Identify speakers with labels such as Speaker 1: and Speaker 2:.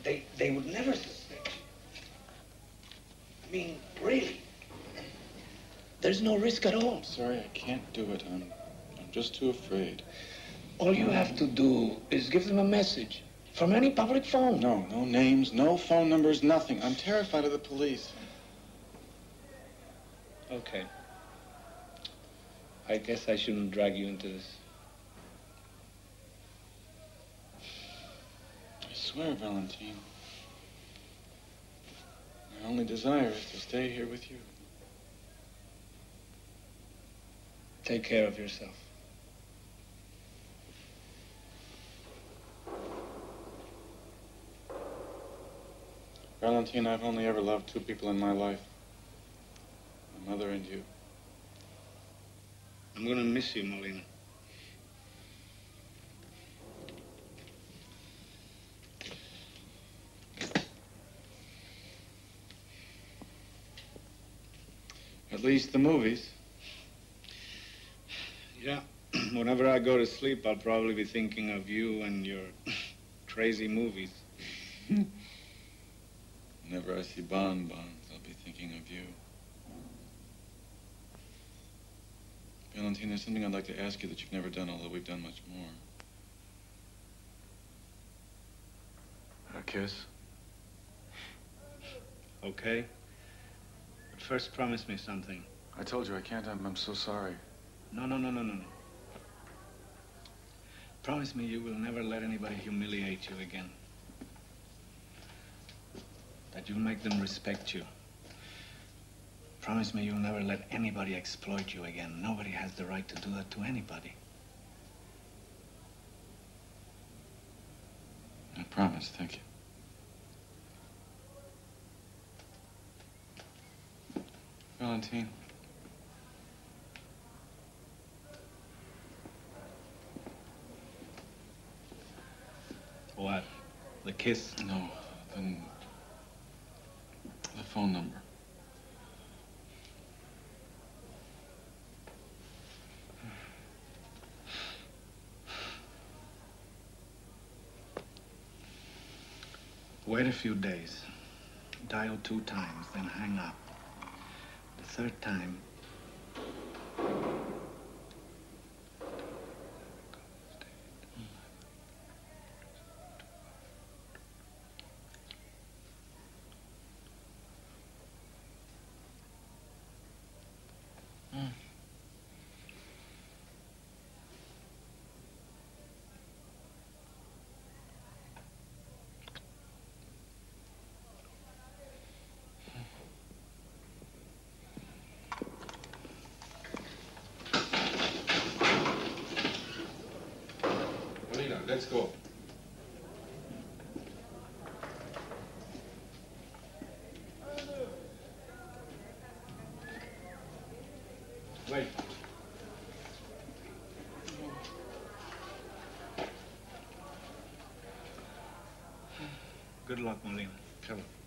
Speaker 1: They would never suspect you. I mean, really. There's no risk at all.
Speaker 2: I'm sorry, I can't do it. I'm just too afraid.
Speaker 1: All you have to do is give them a message from any public phone.
Speaker 2: No names, no phone numbers, nothing. I'm terrified of the police.
Speaker 1: Okay. I guess I shouldn't drag you into this.
Speaker 2: I swear, Valentine, my only desire is to stay here with you.
Speaker 1: Take care of yourself.
Speaker 2: Valentine, I've only ever loved two people in my life. My mother and you.
Speaker 1: I'm gonna miss you, Molina.
Speaker 2: At least the movies.
Speaker 1: Yeah. Whenever I go to sleep, I'll probably be thinking of you and your crazy movies.
Speaker 2: Whenever I see bonbons, I'll be thinking of you. Valentine, there's something I'd like to ask you that you've never done, although we've done much more. A kiss?
Speaker 1: Okay. But first promise me something.
Speaker 2: I told you I can't. I'm so sorry.
Speaker 1: No. Promise me you will never let anybody humiliate you again. That you'll make them respect you. Promise me you'll never let anybody exploit you again. Nobody has the right to do that to anybody.
Speaker 2: I promise, thank you. Valentine.
Speaker 1: What? The kiss?
Speaker 2: No, then the phone number.
Speaker 1: Wait a few days. Dial 2 times, then hang up. The third time,
Speaker 2: Let's go.
Speaker 1: wait. Good luck, Molina.
Speaker 2: Come on.